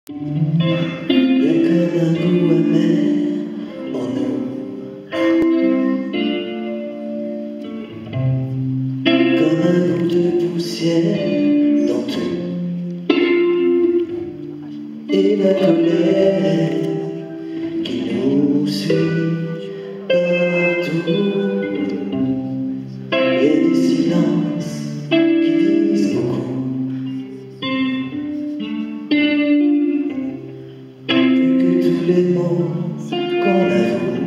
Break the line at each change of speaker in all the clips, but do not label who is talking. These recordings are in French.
Il y a comme un goût amer en nous, comme un bout de poussière dans tout, et la colère qui nous suit partout. Il y a des silences qui disent beaucoup, plus que tous les mots qu'on avoue.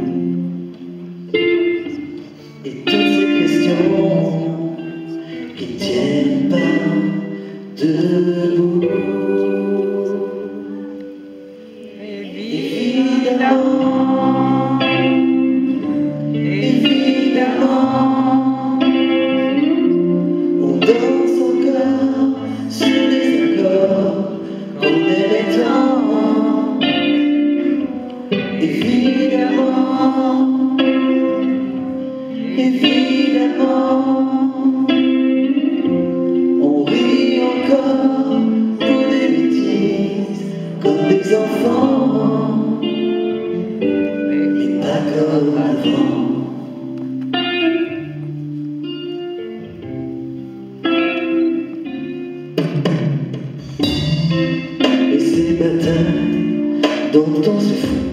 Et toutes ces questions qui tiennent pas debout. Évidemment, on danse encore sur les accords qu'on aimait tant. Évidemment, on rit encore pour des bêtises comme des enfants, mais pas comme avant. Et ces batailles dont on se fout,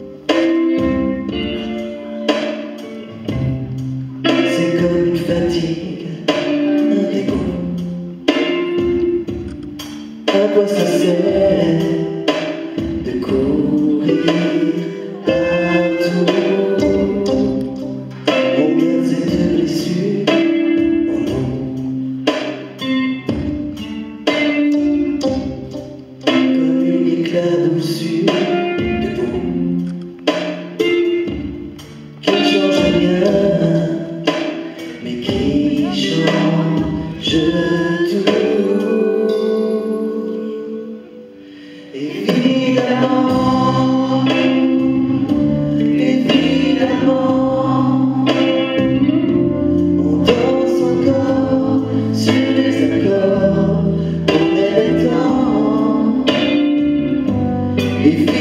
c'est comme une fatigue, un dégoût. À quoi ça sert de courir partout? On garde cette blessure en nous, comme une éclaboussure de boue qui ne change rien, mais qui change tout. Évidemment, on danse encore sur les accords qu'on aimait tant.